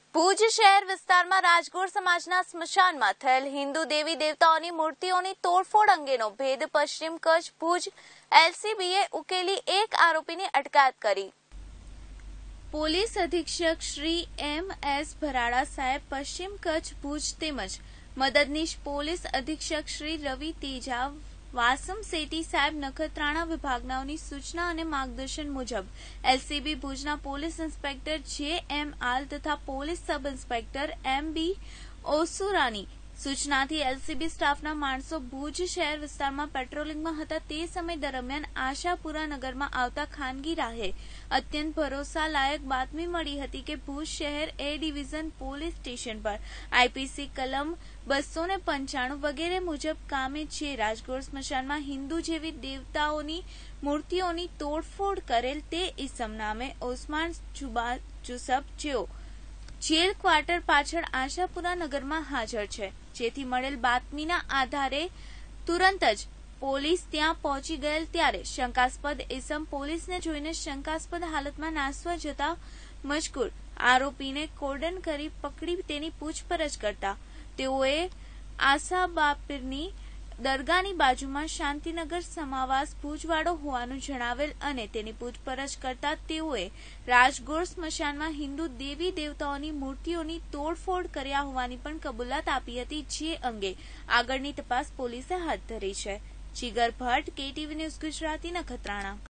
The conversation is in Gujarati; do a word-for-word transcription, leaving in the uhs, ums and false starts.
ભુજ શહેર વિસ્તારમાં રાજગોર સમાજના સ્મશાનમાં થયેલ હિન્દુ દેવી દેવતાઓની મૂર્તિઓની તોડફોડ અંગેનો ભેદ પશ્ચિમ કચ્છ ભુજ એલસીબીએ ઉકેલી એક આરોપીની અટકાયત કરી. પોલીસ અધિક્ષક શ્રી એમ એસ ભરાડા સાહેબ પશ્ચિમ કચ્છ ભુજ તેમજ મદદનીશ પોલીસ અધિક્ષક શ્રી રવિ તેજા વાસમ સેઠી સાહેબ નખત્રાણા વિભાગનાઓની સૂચના અને માર્ગદર્શન મુજબ એલસીબી ભુજના પોલીસ ઇન્સ્પેક્ટર જે એમ આલ તથા police sub inspector M B Osurani સૂચનાથી એલસીબી સ્ટાફના માણસો ભુજ શહેર વિસ્તારમાં પેટ્રોલિંગમાં હતા. તે સમય દરમિયાન આશાપુરા નગરમાં આવતા ખાનગી રાહે અત્યંત ભરોસાલાયક બાતમી મળી હતી કે ભુજ શહેર એ ડિવિઝન પોલીસ સ્ટેશન પર આઈપીસી કલમ બસો ને પંચાણું વગેરે મુજબ કામે જે રાજગોર સ્મશાનમાં હિન્દુ જેવી દેવતાઓની મૂર્તિઓની તોડફોડ કરેલ તે ઇસમ નામે ઓસમાન જુસફ જેઓ જેલ ક્વાર્ટર પાછળ આશાપુરા નગરમાં હાજર છે. જેથી મળેલ બાતમીના આધારે તુરંત જ પોલીસ ત્યાં પહોંચી ગયેલ ત્યારે શંકાસ્પદ ઇસમ પોલીસને જોઈને શંકાસ્પદ હાલતમાં નાસવા જતા મજકૂર આરોપીને કોર્ડન કરી પકડી તેની પૂછપરછ કરતા તેઓએ આશાબાપીરની દરગાહની બાજુમાં શાંતિનગર સમાવાસ ભુજવાડો હોવાનું જણાવેલ અને તેની પૂછપરછ કરતા તેઓએ રાજગોર સ્મશાનમાં હિન્દુ દેવી દેવતાઓની મૂર્તિઓની તોડફોડ કર્યા હોવાની પણ કબૂલાત આપી હતી. જે અંગે આગળની તપાસ પોલીસે હાથ ધરી છે. Jigar Bhatt, KTV news Gujarati, Nakhatrana.